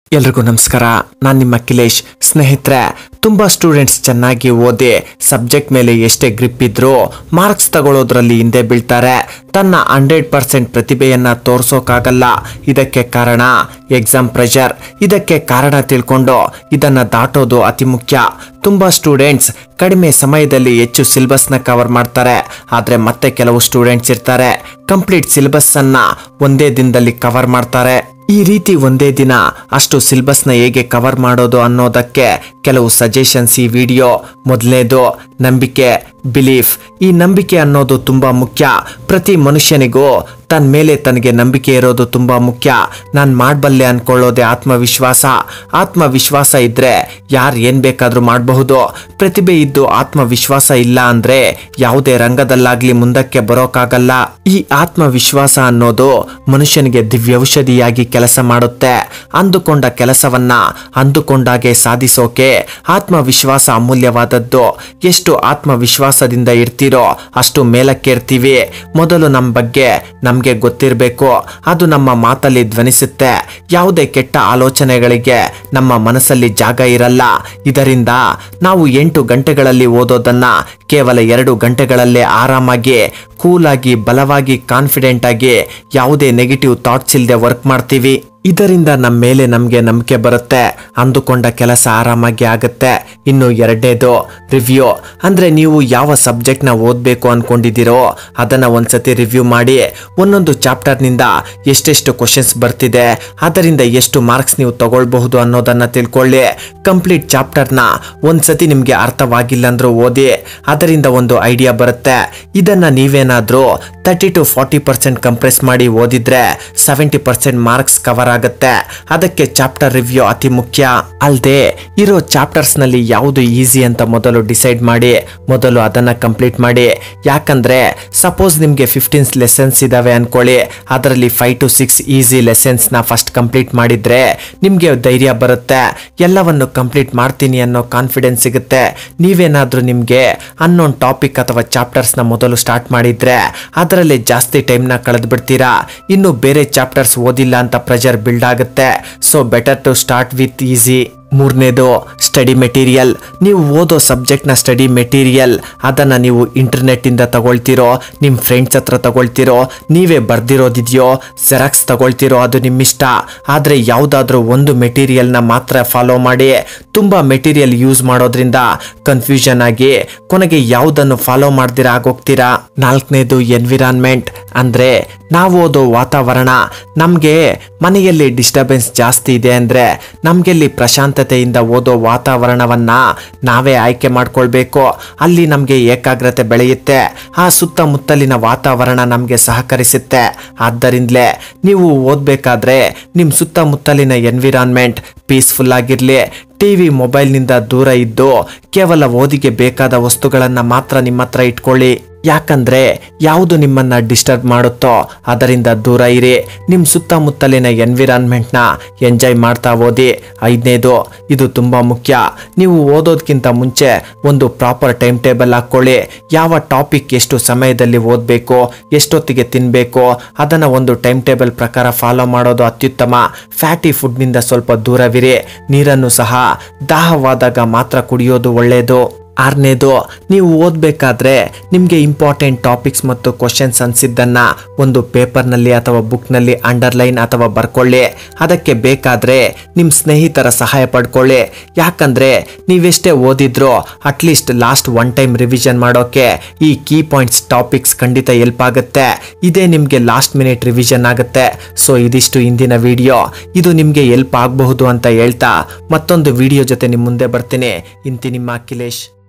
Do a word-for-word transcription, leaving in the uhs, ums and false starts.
ಎಲ್ರಿಗೂ ನಮಸ್ಕಾರ. ನಾನು ನಿಮ್ಮ ಅಖಿಲೇಶ್. ಸ್ನೇಹಿತರೆ, ತುಂಬ ಸ್ಟೂಡೆಂಟ್ಸ್ ಚೆನ್ನಾಗಿ ಓದಿ ಸಬ್ಜೆಕ್ಟ್ ಮೇಲೆ ಎಷ್ಟೇ ಗ್ರಿಪ್ ಇದ್ರೂ ಮಾರ್ಕ್ಸ್ ತಗೊಳ್ಳೋದ್ರಲ್ಲಿ ಹಿಂದೆ ಬೀಳ್ತಾರೆ. ತನ್ನ ಹಂಡ್ರೆಡ್ ಪರ್ಸೆಂಟ್ ಪ್ರತಿಭೆಯನ್ನ ತೋರ್ಸೋಕ್ಕಾಗಲ್ಲ. ಇದಕ್ಕೆ ಕಾರಣ ಎಕ್ಸಾಮ್ ಪ್ರೆಷರ್. ಇದಕ್ಕೆ ಕಾರಣ ತಿಳ್ಕೊಂಡು ಇದನ್ನ ದಾಟೋದು ಅತಿ ಮುಖ್ಯ. ತುಂಬ ಸ್ಟೂಡೆಂಟ್ಸ್ ಕಡಿಮೆ ಸಮಯದಲ್ಲಿ ಹೆಚ್ಚು ಸಿಲೆಬಸ್ನ ಕವರ್ ಮಾಡ್ತಾರೆ. ಆದರೆ ಮತ್ತೆ ಕೆಲವು ಸ್ಟೂಡೆಂಟ್ಸ್ ಇರ್ತಾರೆ ಕಂಪ್ಲೀಟ್ ಸಿಲೆಬಸ್ ಅನ್ನ ಒಂದೇ ದಿನದಲ್ಲಿ ಕವರ್ ಮಾಡ್ತಾರೆ. ಈ ರೀತಿ ಒಂದೇ ದಿನ ಅಷ್ಟು ಸಿಲೆಬಸ್ನ ಹೇಗೆ ಕವರ್ ಮಾಡೋದು ಅನ್ನೋದಕ್ಕೆ ಕೆಲವು ಸಜೆಷನ್ಸ್ ಈ ವಿಡಿಯೋ. ಮೊದಲನೇದು ನಂಬಿಕೆ, ಬಿಲೀಫ್. ಈ ನಂಬಿಕೆ ಅನ್ನೋದು ತುಂಬಾ ಮುಖ್ಯ. ಪ್ರತಿ ಮನುಷ್ಯನಿಗೂ ತನ್ನ ಮೇಲೆ ತನಗೆ ನಂಬಿಕೆ ಇರೋದು ತುಂಬಾ ಮುಖ್ಯ. ನಾನು ಮಾಡಬಲ್ಲೆ ಅನ್ಕೊಳ್ಳೋದೆ ಆತ್ಮವಿಶ್ವಾಸ. ಆತ್ಮವಿಶ್ವಾಸ ಇದ್ರೆ ಯಾರು ಏನ್ ಬೇಕಾದ್ರೂ ಮಾಡಬಹುದು. ಪ್ರತಿಭೆ ಇದ್ದು ಆತ್ಮವಿಶ್ವಾಸ ಇಲ್ಲ ಅಂದ್ರೆ ಯಾವುದೇ ರಂಗದಲ್ಲಾಗ್ಲಿ ಮುಂದಕ್ಕೆ ಬರೋಕ್ಕಾಗಲ್ಲ. ಈ ಆತ್ಮವಿಶ್ವಾಸ ಅನ್ನೋದು ಮನುಷ್ಯನಿಗೆ ದಿವ್ಯೌಷಧಿಯಾಗಿ ಕೆಲಸ ಮಾಡುತ್ತೆ. ಅಂದುಕೊಂಡ ಕೆಲಸವನ್ನ ಅಂದುಕೊಂಡಾಗೆ ಸಾಧಿಸೋಕೆ ಆತ್ಮವಿಶ್ವಾಸ ಅಮೂಲ್ಯವಾದದ್ದು. ಎಷ್ಟು ಆತ್ಮವಿಶ್ವಾಸದಿಂದ ಇರ್ತೀರೋ ಅಷ್ಟು ಮೇಲಕ್ಕೇರ್ತೀವಿ. ಮೊದಲು ನಮ್ಮ ಬಗ್ಗೆ ನಮ್ಗೆ ಗೊತ್ತಿರಬೇಕು. ಅದು ನಮ್ಮ ಮಾತಲ್ಲಿ ಧ್ವನಿಸುತ್ತೆ. ಯಾವುದೇ ಕೆಟ್ಟ ಆಲೋಚನೆಗಳಿಗೆ ನಮ್ಮ ಮನಸ್ಸಲ್ಲಿ ಜಾಗ ಇರಲ್ಲ. ಇದರಿಂದ ನಾವು ಎಂಟು ಗಂಟೆಗಳಲ್ಲಿ ಓದೋದನ್ನ ಕೇವಲ ಎರಡು ಗಂಟೆಗಳಲ್ಲೇ ಆರಾಮಾಗಿ, ಕೂಲಾಗಿ, ಬಲವಾಗಿ, ಕಾನ್ಫಿಡೆಂಟ್ ಆಗಿ, ಯಾವುದೇ ನೆಗೆಟಿವ್ ಥಾಟ್ಸ್ ಇಲ್ಲದೆ ವರ್ಕ್ ಮಾಡ್ತೀವಿ. ಇದರಿಂದ ನಮ್ಮ ಮೇಲೆ ನಮಗೆ ನಂಬಿಕೆ ಬರುತ್ತೆ. ಅಂದುಕೊಂಡ ಕೆಲಸ ಆರಾಮಾಗಿ ಆಗುತ್ತೆ. ಇನ್ನು ಎರಡನೇದು ರಿವ್ಯೂ. ಅಂದ್ರೆ ನೀವು ಯಾವ ಸಬ್ಜೆಕ್ಟ್ನ ಓದಬೇಕು ಅನ್ಕೊಂಡಿದ್ದೀರೋ ಅದನ್ನ ಒಂದ್ಸತಿ ರಿವ್ಯೂ ಮಾಡಿ. ಒಂದೊಂದು ಚಾಪ್ಟರ್ನಿಂದ ಎಷ್ಟೆಷ್ಟು ಕ್ವಶನ್ಸ್ ಬರ್ತಿದೆ, ಅದರಿಂದ ಎಷ್ಟು ಮಾರ್ಕ್ಸ್ ನೀವು ತಗೊಳ್ಬಹುದು ಅನ್ನೋದನ್ನ ತಿಳ್ಕೊಳ್ಳಿ. ಕಂಪ್ಲೀಟ್ ಚಾಪ್ಟರ್ನ ಒಂದ್ಸತಿ ನಿಮ್ಗೆ ಅರ್ಥವಾಗಿಲ್ಲ ಅಂದ್ರೂ ಓದಿ. ಅದರಿಂದ ಒಂದು ಐಡಿಯಾ ಬರುತ್ತೆ. ಇದನ್ನ ನೀವೇನಾದ್ರೂ thirty two forty percent compress ಮಾಡಿ ಓದಿದ್ರೆ ಸೆವೆಂಟಿ ಪರ್ಸೆಂಟ್ ಮಾರ್ಕ್ಸ್ ಕವರ್ ಆಗುತ್ತೆ. ಅದಕ್ಕೆ ಚಾಪ್ಟರ್ ರಿವ್ಯೂ ಅತಿ ಮುಖ್ಯ. ಅಲ್ಲದೆ ಇರೋ ಚಾಪ್ಟರ್ಸ್ ನಲ್ಲಿ ಯಾವುದು ಈಸಿ ಅಂತ ಮೊದಲು ಡಿಸೈಡ್ ಮಾಡಿ, ಮೊದಲು ಅದನ್ನ ಕಂಪ್ಲೀಟ್ ಮಾಡಿ. ಯಾಕಂದ್ರೆ ಸಪೋಸ್ ನಿಮ್ಗೆ ಫಿಫ್ಟೀನ್ ಲೆಸನ್ಸ್ ಇದಾವೆ ಅನ್ಕೊಳ್ಳಿ, ಅದರಲ್ಲಿ five to six easy lessons ನ ಫಸ್ಟ್ ಕಂಪ್ಲೀಟ್ ಮಾಡಿದ್ರೆ ನಿಮ್ಗೆ ಧೈರ್ಯ ಬರುತ್ತೆ. ಎಲ್ಲವನ್ನು ಕಂಪ್ಲೀಟ್ ಮಾಡ್ತೀನಿ ಅನ್ನೋ ಕಾನ್ಫಿಡೆನ್ಸ್ ಸಿಗುತ್ತೆ. ನೀವೇನಾದ್ರೂ ನಿಮ್ಗೆ ಅನ್ನೋನ್ ಟಾಪಿಕ್ ಅಥವಾ ಚಾಪ್ಟರ್ಸ್ ನ ಮೊದಲು ಸ್ಟಾರ್ಟ್ ಮಾಡಿದ್ರೆ ಅದರಲ್ಲಿ ಜಾಸ್ತಿ ಟೈಮ್ ನ ಕಳೆದು ಬಿಡ್ತೀರಾ. ಇನ್ನು ಬೇರೆ ಚಾಪ್ಟರ್ಸ್ ಓದಿಲ್ಲ ಅಂತ ಪ್ರೆಷರ್ ಬಿಲ್ಡ್ ಆಗುತ್ತೆ. So better to start with easy. ಮೂರನೇದು ಸ್ಟಡಿ ಮೆಟೀರಿಯಲ್. ನೀವು ಓದೋ ಸಬ್ಜೆಕ್ಟ್ನ ಸ್ಟಡಿ ಮೆಟೀರಿಯಲ್ ಅದನ್ನು ನೀವು ಇಂಟರ್ನೆಟ್ ಇಂದ ತಗೊಳ್ತಿರೋ, ನಿಮ್ಮ ಫ್ರೆಂಡ್ಸ್ ಹತ್ರ ತಗೊಳ್ತಿರೋ, ನೀವೇ ಬರ್ದಿರೋದಿದೆಯೋ, ಜೆರಾಕ್ಸ್ ತಗೊಳ್ತಿರೋ, ಅದು ನಿಮ್ಮಿಷ್ಟ. ಆದರೆ ಯಾವುದಾದ್ರೂ ಒಂದು ಮೆಟೀರಿಯಲ್ನ ಮಾತ್ರ ಫಾಲೋ ಮಾಡಿ. ತುಂಬ ಮೆಟೀರಿಯಲ್ ಯೂಸ್ ಮಾಡೋದ್ರಿಂದ ಕನ್ಫ್ಯೂಷನ್ ಆಗಿ ಕೊನೆಗೆ ಯಾವುದನ್ನು ಫಾಲೋ ಮಾಡ್ದಿರಾ ಆಗೋಗ್ತೀರಾ. ನಾಲ್ಕನೇದು ಎನ್ವಿರಾನ್ಮೆಂಟ್. ಅಂದರೆ ನಾವು ಓದೋ ವಾತಾವರಣ. ನಮಗೆ ಮನೆಯಲ್ಲಿ ಡಿಸ್ಟರ್ಬೆನ್ಸ್ ಜಾಸ್ತಿ ಇದೆ ಅಂದರೆ ನಮಗೆಲ್ಲಿ ಪ್ರಶಾಂತತೆಯಿಂದ ಓದೋ ವಾತಾವರಣವನ್ನ ನಾವೇ ಆಯ್ಕೆ ಮಾಡ್ಕೊಳ್ಬೇಕು. ಅಲ್ಲಿ ನಮಗೆ ಏಕಾಗ್ರತೆ ಬೆಳೆಯುತ್ತೆ. ಆ ಸುತ್ತಮುತ್ತಲಿನ ವಾತಾವರಣ ನಮಗೆ ಸಹಕರಿಸುತ್ತೆ. ಆದ್ದರಿಂದಲೇ ನೀವು ಓದಬೇಕಾದ್ರೆ ನಿಮ್ಮ ಸುತ್ತಮುತ್ತಲಿನ ಎನ್ವಿರಾನ್ಮೆಂಟ್ ಪೀಸ್ಫುಲ್ ಆಗಿರಲಿ. ಟಿವಿ ಮೊಬೈಲ್ನಿಂದ ದೂರ ಇದ್ದು ಕೇವಲ ಓದಿಗೆ ಬೇಕಾದ ವಸ್ತುಗಳನ್ನು ಮಾತ್ರ ನಿಮ್ಮ ಹತ್ರ ಇಟ್ಕೊಳ್ಳಿ. ಯಾಕಂದ್ರೆ ಯಾವುದು ನಿಮ್ಮನ್ನ ಡಿಸ್ಟರ್ಬ್ ಮಾಡುತ್ತೋ ಅದರಿಂದ ದೂರ ಇರಿ. ನಿಮ್ಮ ಸುತ್ತಮುತ್ತಲಿನ ಎನ್ವಿರಾನ್ಮೆಂಟ್ನ ಎಂಜಾಯ್ ಮಾಡ್ತಾ ಓದಿ. ಐದನೇದು, ಇದು ತುಂಬಾ ಮುಖ್ಯ. ನೀವು ಓದೋದಕ್ಕಿಂತ ಮುಂಚೆ ಒಂದು ಪ್ರಾಪರ್ ಟೈಮ್ ಟೇಬಲ್ ಹಾಕೊಳ್ಳಿ. ಯಾವ ಟಾಪಿಕ್ ಎಷ್ಟು ಸಮಯದಲ್ಲಿ ಓದಬೇಕು, ಎಷ್ಟೊತ್ತಿಗೆ ತಿನ್ಬೇಕು, ಅದನ್ನ ಒಂದು ಟೈಮ್ ಟೇಬಲ್ ಪ್ರಕಾರ ಫಾಲೋ ಮಾಡೋದು ಅತ್ಯುತ್ತಮ. ಫ್ಯಾಟಿ ಫುಡ್ನಿಂದ ಸ್ವಲ್ಪ ದೂರವಿರಿ. ನೀರನ್ನು ಸಹ ದಾಹವಾದಾಗ ಮಾತ್ರ ಕುಡಿಯೋದು ಒಳ್ಳೆಯದು. ಆರನೇದು, ನೀವು ಓದಬೇಕಾದ್ರೆ ನಿಮಗೆ ಇಂಪಾರ್ಟೆಂಟ್ ಟಾಪಿಕ್ಸ್ ಮತ್ತು ಕ್ವಶನ್ಸ್ ಅನಿಸಿದ್ದನ್ನು ಒಂದು ಪೇಪರ್ನಲ್ಲಿ ಅಥವಾ ಬುಕ್ನಲ್ಲಿ ಅಂಡರ್ಲೈನ್ ಅಥವಾ ಬರ್ಕೊಳ್ಳಿ. ಅದಕ್ಕೆ ಬೇಕಾದರೆ ನಿಮ್ಮ ಸ್ನೇಹಿತರ ಸಹಾಯ ಪಡ್ಕೊಳ್ಳಿ. ಯಾಕಂದರೆ ನೀವೆಷ್ಟೇ ಓದಿದ್ರೂ at least last one time revision ಮಾಡೋಕ್ಕೆ ಈ ಕೀ ಪಾಯಿಂಟ್ಸ್ ಟಾಪಿಕ್ಸ್ ಖಂಡಿತ ಹೆಲ್ಪ್ ಆಗುತ್ತೆ. ಇದೇ ನಿಮಗೆ ಲಾಸ್ಟ್ ಮಿನಿಟ್ ರಿವಿಷನ್ ಆಗುತ್ತೆ. ಸೊ ಇದಿಷ್ಟು ಇಂದಿನ ವಿಡಿಯೋ. ಇದು ನಿಮಗೆ ಹೆಲ್ಪ್ ಆಗಬಹುದು ಅಂತ ಹೇಳ್ತಾ ಮತ್ತೊಂದು ವಿಡಿಯೋ ಜೊತೆ ನಿಮ್ಮ ಮುಂದೆ ಬರ್ತೀನಿ. ಇಂತಿ ನಿಮ್ಮ ಅಖಿಲೇಶ್.